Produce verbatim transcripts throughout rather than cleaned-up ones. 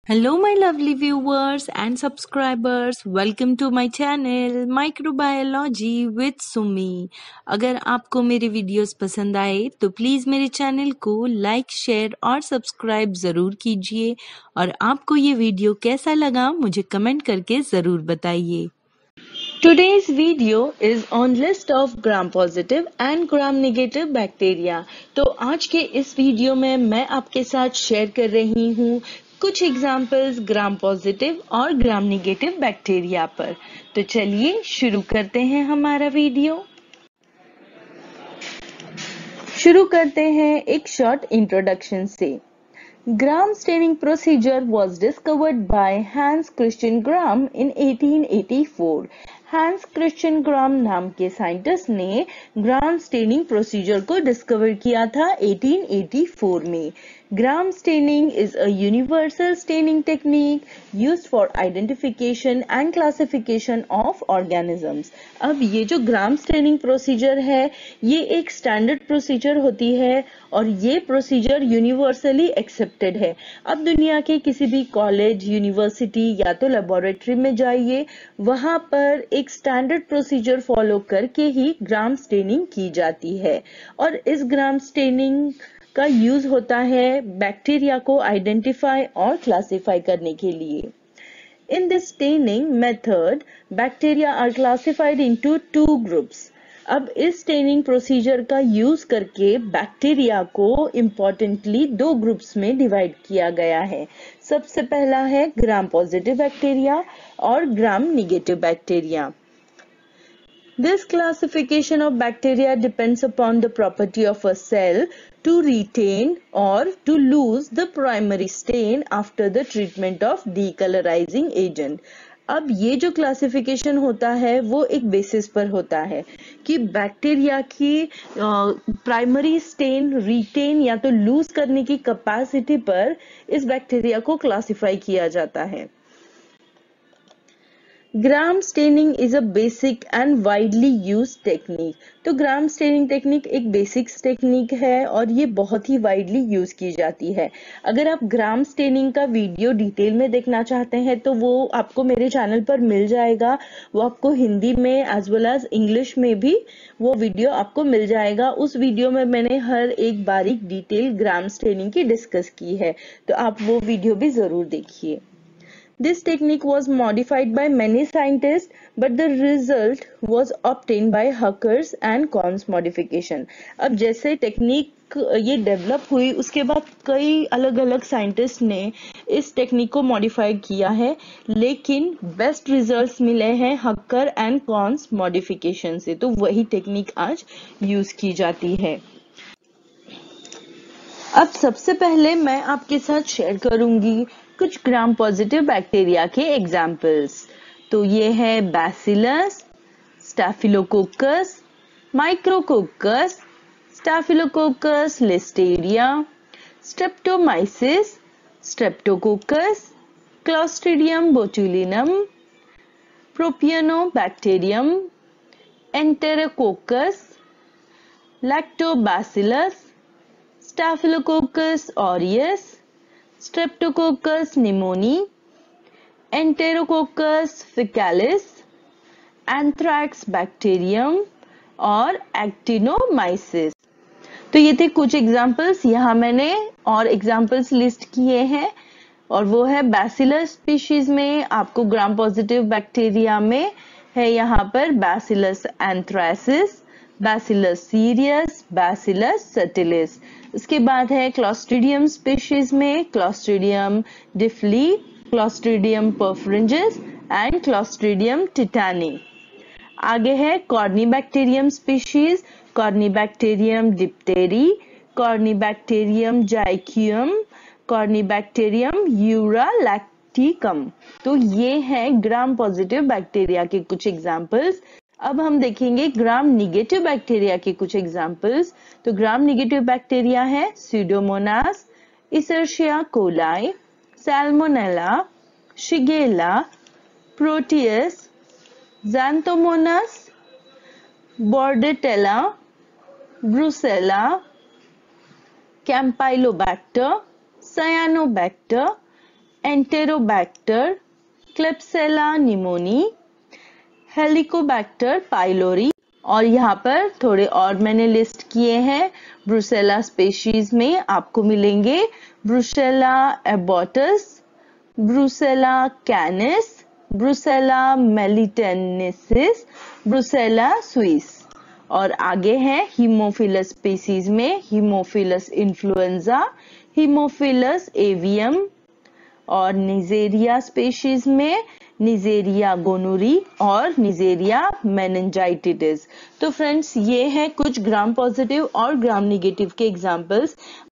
Hello, my lovely viewers and subscribers. Welcome to my channel Microbiology with Sumi. अगर आपको मेरे videos पसंद आए तो प्लीज़ मेरे चैनल को लाइक, शेयर और सब्सक्राइब ज़रूर कीजिए और आपको ये वीडियो कैसा लगा मुझे कमेंट करके ज़रूर बताइए. Today's video is on list of gram positive and gram negative bacteria. तो आज के इस वीडियो में मैं आपके साथ शेयर कर रही हूँ कुछ एग्जाम्पल्स ग्राम पॉजिटिव और ग्राम नेगेटिव बैक्टीरिया पर. तो चलिए शुरू करते हैं हमारा वीडियो. शुरू करते हैं एक शॉर्ट इंट्रोडक्शन से. Gram staining procedure was discovered by Hans Christian Gram in eighteen eighty-four. Hans Christian Gram नाम के साइंटिस्ट ने ग्राम स्टेनिंग प्रोसीजर को डिस्कवर किया था eighteen eighty-four में. Gram staining is a universal staining technique used for identification and classification of organisms. अब ये जो ग्राम स्टेनिंग प्रोसीजर है ये एक स्टैंडर्ड प्रोसीजर होती है और ये प्रोसीजर यूनिवर्सली एक्सेप्टेड है. अब दुनिया के किसी भी कॉलेज, यूनिवर्सिटी या तो लेबोरेटरी में जाइए, वहां पर एक स्टैंडर्ड प्रोसीजर फॉलो करके ही ग्राम स्टेनिंग की जाती है और इस ग्राम स्टेनिंग का यूज होता है बैक्टीरिया को आइडेंटिफाई और क्लासिफाई करने के लिए. In this staining method, bacteria are classified into two groups. अब इस स्टेनिंग प्रोसीजर का यूज करके बैक्टीरिया को इम्पोर्टेंटली दो ग्रुप्स में डिवाइड किया गया है. सबसे पहला है ग्राम पॉजिटिव बैक्टीरिया और Gram negative bacteria. This classification of bacteria depends upon the property of a cell to retain or to lose the primary stain after the treatment of decolorizing agent. अब ये जो क्लासिफिकेशन होता है वो एक basis पर होता है कि बैक्टीरिया की प्राइमरी स्टेन रिटेन या तो लूज करने की कैपेसिटी पर इस बैक्टीरिया को क्लासिफाई किया जाता है. Gram staining is a basic and widely use technique. तो ग्राम स्टेनिंग टेक्निक एक बेसिक टेक्निक है और ये बहुत ही वाइडली यूज की जाती है. अगर आप ग्राम स्टेनिंग का वीडियो डिटेल में देखना चाहते हैं तो वो आपको मेरे चैनल पर मिल जाएगा. वो आपको हिंदी में एज वेल एज इंग्लिश में भी वो वीडियो आपको मिल जाएगा. उस वीडियो में मैंने हर एक बारीक डिटेल ग्राम स्टेनिंग की डिस्कस की है, तो आप वो वीडियो भी जरूर देखिए. This technique was modified by many scientists, but the result was obtained by Hucker's and Cohn's modification. अब जैसे टेक्निक ये डेवलप हुई उसके बाद कई अलग अलग साइंटिस्ट ने इस टेक्निक को मॉडिफाई किया है, लेकिन बेस्ट रिजल्ट्स मिले हैं हक्कर एंड कॉन्स मॉडिफिकेशन से. तो वही टेक्निक आज यूज की जाती है. अब सबसे पहले मैं आपके साथ शेयर करूंगी कुछ ग्राम पॉजिटिव बैक्टीरिया के एग्जाम्पल्स. तो ये है Bacillus, Staphylococcus, Micrococcus, Staphylococcus Listeria, Streptomyces, Streptococcus, Clostridium botulinum, Propionibacterium, Enterococcus, Lactobacillus, Staphylococcus aureus, Streptococcus pneumoniae, Enterococcus faecalis, anthrax bacterium और एक्टिनोमाइसिस. तो ये थे कुछ एग्जाम्पल्स. यहाँ मैंने और एग्जाम्पल्स लिस्ट किए हैं और वो है बैसिलस स्पीशीज में आपको ग्राम पॉजिटिव बैक्टीरिया में है यहाँ पर Bacillus anthracis, Bacillus cereus, Bacillus subtilis. इसके बाद है क्लोस्ट्रिडियम स्पीशीज में Clostridium difficile, Clostridium perfringens and Clostridium tetani. आगे है Corynebacterium species, Corynebacterium diphtheriae, Corynebacterium jeikeium, Corynebacterium urealyticum. तो ये है ग्राम पॉजिटिव बैक्टीरिया के कुछ एग्जाम्पल्स. अब हम देखेंगे ग्राम निगेटिव बैक्टीरिया के कुछ एग्जाम्पल्स. तो ग्राम निगेटिव बैक्टीरिया है Pseudomonas, Escherichia coli, Salmonella, Shigella, Proteus, Xanthomonas, Bordetella, Brucella, Campylobacter, Cyanobacter, Enterobacter, Klebsiella pneumoniae, Helicobacter pylori, और यहाँ पर थोड़े और मैंने लिस्ट किए हैं। ब्रुसेला स्पीशीज में आपको मिलेंगे Brucella abortus, Brucella canis, Brucella melitensis, Brucella suis, और आगे है हीमोफिलस स्पीशीज में हीमोफिलस इन्फ्लुएंजा, हीमोफिलस एवियम, और निजेरिया स्पीशीज में निजेरिया गोनोरी और निजेरिया मेनिंजाइटिस। तो फ्रेंड्स, ये हैं कुछ ग्राम पॉजिटिव और ग्राम निगेटिव के एग्जाम्पल्स।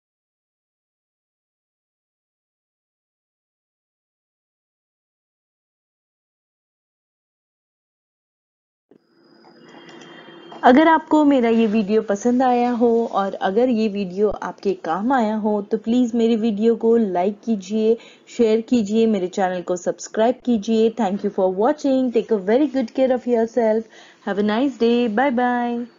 अगर आपको मेरा ये वीडियो पसंद आया हो और अगर ये वीडियो आपके काम आया हो तो प्लीज़ मेरी वीडियो को लाइक कीजिए, शेयर कीजिए, मेरे चैनल को सब्सक्राइब कीजिए। Thank you for watching. Take a very good care of yourself. Have a nice day. Bye bye.